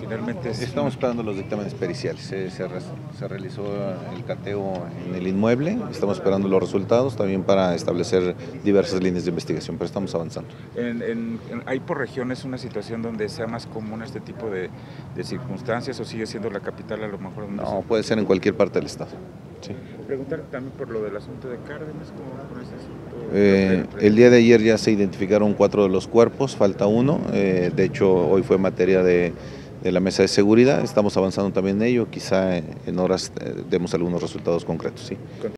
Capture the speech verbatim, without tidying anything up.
Finalmente es Estamos esperando los dictámenes periciales. Se, se, re- se realizó el cateo en el inmueble, estamos esperando los resultados también para establecer diversas líneas de investigación, pero estamos avanzando. En, en, en, ¿Hay por regiones una situación donde sea más común este tipo de, de circunstancias o sigue siendo la capital a lo mejor? Donde No, se... puede ser en cualquier parte del estado. Sí. Preguntar también por lo del asunto de Cárdenas, ¿cómo va con ese asunto? Eh, el día de ayer ya se identificaron cuatro de los cuerpos, falta uno. Eh, de hecho, hoy fue materia de, de la mesa de seguridad. Estamos avanzando también en ello. Quizá en horas eh, demos algunos resultados concretos. ¿Sí?